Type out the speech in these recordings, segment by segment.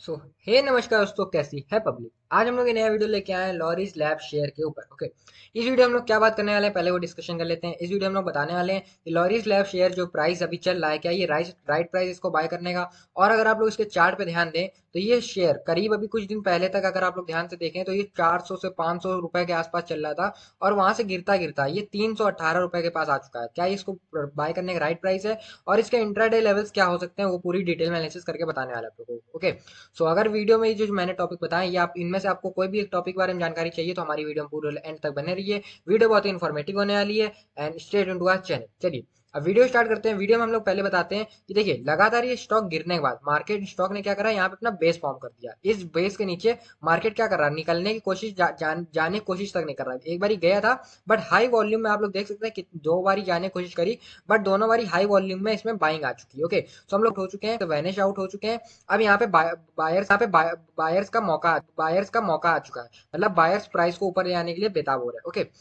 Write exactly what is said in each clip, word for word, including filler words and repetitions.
सो हे नमस्कार दोस्तों, कैसी है पब्लिक। आज हम लोग एक नया वीडियो लेके आए हैं लॉरीज लैब शेयर के ऊपर। ओके, इस वीडियो में हम लोग क्या बात करने वाले हैं, पहले वो डिस्कशन कर लेते हैं। इस वीडियो में हम लोग बताने वाले हैं कि लॉरीज लैब शेयर जो प्राइस अभी चल रहा है, क्या ये राइट राइट प्राइस इसको बाय करने का। और अगर आप लोग इसके चार्ट पे ध्यान दें तो ये शेयर करीब अभी कुछ दिन पहले तक अगर आप लोग ध्यान से देखें तो ये चार सौ से पाँच सौ रुपए के आसपास चल रहा था और वहां से गिरता गिरता ये तीन सौ अट्ठारह रुपए के पास आ चुका है। क्या ये इसको बाय करने का राइट प्राइस है और इसके इंट्राडे लेवल्स क्या हो सकते हैं, वो पूरी डिटेल में एनालिसिस करके बताने वाला है आप लोगों को। ओके, सो so, अगर वीडियो में ये जो मैंने टॉपिक बताए ये आप इनमें से आपको कोई भी एक टॉपिक के बारे में जानकारी चाहिए तो हमारी वीडियो में पूरे एंड तक बने रहिए। वीडियो बहुत ही इन्फॉर्मेटिव होने वाली है and stay tuned to our channel. चलिए अब वीडियो स्टार्ट करते हैं। वीडियो में हम लोग पहले बताते हैं कि देखिए लगातार ये स्टॉक गिरने के बाद मार्केट स्टॉक ने क्या करा, यहाँ पे अपना बेस फॉर्म कर दिया। इस बेस के नीचे मार्केट क्या कर रहा है, निकलने की कोशिश जा, जान, जाने की कोशिश तक नहीं कर रहा है। एक बार गया था बट हाई वॉल्यूम में आप लोग देख सकते हैं कि दो बारी जाने की कोशिश करी बट दोनों बारी हाई वॉल्यूम में इसमें बाइंग आ चुकी है। ओके, सो हम लोग हो चुके हैं, तो वैनिश आउट हो चुके हैं। अब यहाँ पे बायर्स यहाँ पे बायर्स का मौका बायर्स का मौका आ चुका है, मतलब बायर्स प्राइस को ऊपर ले आने के लिए बेताब हो रहा है। ओके,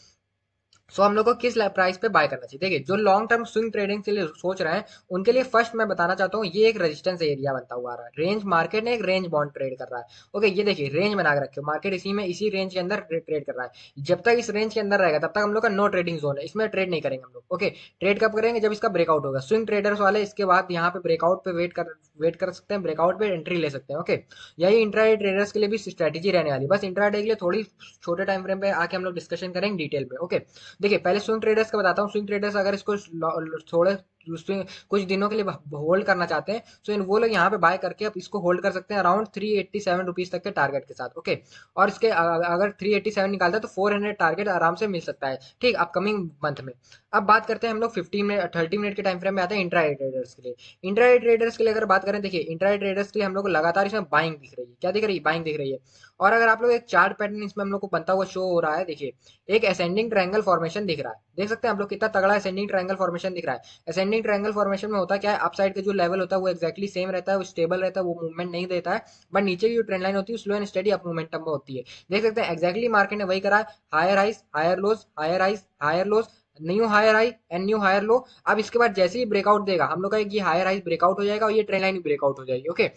सो हम लोग को किस प्राइस पे बाय करना चाहिए। देखिए जो लॉन्ग टर्म स्विंग ट्रेडिंग के लिए सोच रहे हैं उनके लिए फर्स्ट मैं बताना चाहता हूँ, ये एक रेजिस्टेंस एरिया बनता हुआ आ रहा है। रेंज मार्केट ने एक रेंज बॉन्ड ट्रेड कर रहा है। ओके, ये देखिए रेंज बना के रखे मार्केट इसी में इसी रेंज के अंदर ट्रेड कर रहा है। जब तक इस रेंज के अंदर रहेगा तब तक हम लोग का नो ट्रेडिंग जोन है, इसमें ट्रेड नहीं करेंगे हम लोग। ओके, ट्रेड कब करेंगे, जब इसका ब्रेकआउट होगा। स्विंग ट्रेडर्स वाले इसके बाद यहाँ पे ब्रेकआउट पे वेट कर वेट कर सकते हैं, ब्रेकआउट पे एंट्री ले सकते हैं। ओके, यही इंट्राडे ट्रेडर्स के लिए भी स्ट्रेटेजी रहने वाली है। बस इंट्राडे के लिए थोड़ी छोटे टाइम फ्रेम पे आके हम लोग डिस्कशन करेंगे डिटेल में। ओके, देखिए पहले स्विंग ट्रेडर्स का बताता हूँ। स्विंग ट्रेडर्स अगर इसको थोड़े उसमें कुछ दिनों के लिए होल्ड करना चाहते हैं तो इन वो लोग यहाँ पे बाय करके अब इसको होल्ड कर सकते हैं around three eighty seven rupees तक के टारगेट के साथ। ओके, और इसके अगर थ्री एट्टी सेवन निकालता है तो फोर हंड्रेड टारगेट आराम से मिल सकता है, ठीक, अपकमिंग मंथ में। अब बात करते हैं हम लोग फिफ्टीन मिनट थर्टी मिनट के टाइम फ्रेम में आते हैं इंट्राडे ट्रेडर्स के लिए। इंट्राडे ट्रेडर्स के लिए अगर बात करें, देखिए इंट्राडे ट्रेडर्स के लिए हम लोग को लगातार इसमें बाइंग दिख रही है। क्या दिख रही है, बाइंग दिख रही है। और अगर आप लोग एक चार्ट पैटर्न इसमें हम लोग को बनता हुआ शो हो रहा है, देखिए एक असेंडिंग ट्रायंगल फॉर्मेशन दिख रहा है। देख सकते हैं आप लोग कितना तगड़ा असेंडिंग ट्रायंगल फॉर्मेशन दिख रहा है। असेंडिंग ट्रायंगल फॉर्मेशन में होता क्या है, अप साइड का जो लेवल होता है वो एक्जैक्टली सेम रहता है, वो स्टेबल रहता है, वो मूवमेंट नहीं देता है। बट नीचे की जो ट्रेंड लाइन होती है slow and steady up momentum में होती है। देख सकते हैं एक्जैक्टली मार्केट ने वही करा है, higher highs higher lows higher highs higher lows, new higher high and new higher low. अब इसके बाद जैसे ही ब्रेकआउट देगा हम लोग का ये हायर हाइस ब्रेकआउट हो जाएगा और ये ट्रेंड लाइन ब्रेकआउट हो जाएगी। ओके,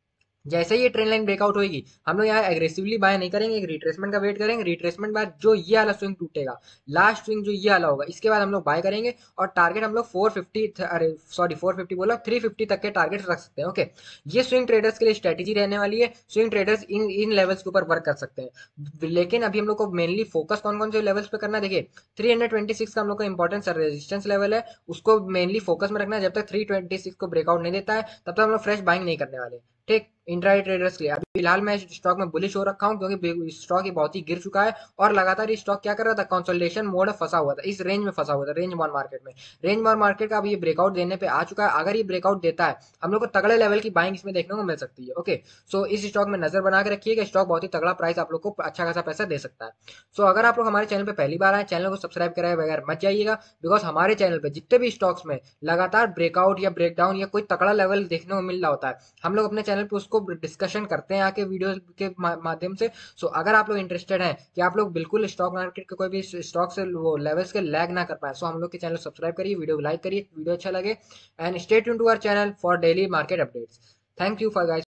जैसे ही ये ट्रेंड लाइन ब्रेकआउट होगी हम लोग यहाँ एग्रेसिवली बाय नहीं करेंगे, एक रिट्रेसमेंट का वेट करेंगे। रिट्रेसमेंट बाद जो ये वाला स्विंग टूटेगा, लास्ट स्विंग जो ये वाला होगा, इसके बाद हम लोग बाय करेंगे और टारगेट हम लोग फोर फिफ्टी, अरे सॉरी फोर फिफ्टी बोला, थ्री फिफ्टी तक के टारगेट रख सकते हैं। ओके, ये स्विंग ट्रेडर्स के लिए स्ट्रेटेजी रहने वाली है। स्विंग ट्रेडर्स इन इन लेवल्स के ऊपर वर्क कर सकते हैं, लेकिन अभी हम लोग को मेनली फोकस कौन कौन से लेवल्स पे करना है। देखिए थ्री हंड्रेड ट्वेंटी सिक्स का हम लोग का इंपॉर्टेंट रेजिस्टेंस लेवल है, उसको मेनली फोकस में रखना है। जब तक थ्री ट्वेंटी सिक्स को ब्रेकआउट नहीं देता है तब तक हम लोग फ्रेश बाइंग नहीं करने वाले, ठीक। इंट्राडे ट्रेडर्स के लिए अभी फिलहाल मैं स्टॉक में बुलिश हो रखा हूं क्योंकि स्टॉक ये बहुत ही गिर चुका है और लगातार ये स्टॉक क्या कर रहा था, कंसोलिडेशन मोड में फंसा हुआ था, इस रेंज में फंसा हुआ था, रेंज बॉन्ड मार्केट में। रेंज बॉन्ड मार्केट का अब ये ब्रेकआउट देने पे आ चुका है। अगर ये ब्रेकआउट देता है हम लोग को तगड़े लेवल की बाइंग इसमें देखने को मिल सकती है। ओके, सो इस स्टॉक में नजर बना के रखिएगा, स्टॉक बहुत ही तगड़ा प्राइस आप लोग को अच्छा खासा पैसा दे सकता है। सो अगर आप लोग हमारे चैनल पे पहली बार आए, चैनल को सब्सक्राइब कराए बगैर मत जाइएगा, बिकॉज हमारे चैनल पे जितने भी स्टॉक्स में लगातार ब्रेकआउट या ब्रेकडाउन या कोई तगड़ा लेवल देखने को मिल रहा होता है हम लोग अपने चैनल पे उसको डिस्कशन करते हैं आके वीडियो के माध्यम से। सो अगर आप लोग इंटरेस्टेड हैं कि आप लोग बिल्कुल स्टॉक मार्केट के कोई भी स्टॉक से वो लेवल्स के लैग ना कर पाए, सो हम लोग के चैनल सब्सक्राइब करिए, वीडियो को लाइक करिए, वीडियो अच्छा लगे and stay tuned to our channel for daily market updates. Thank you for guys.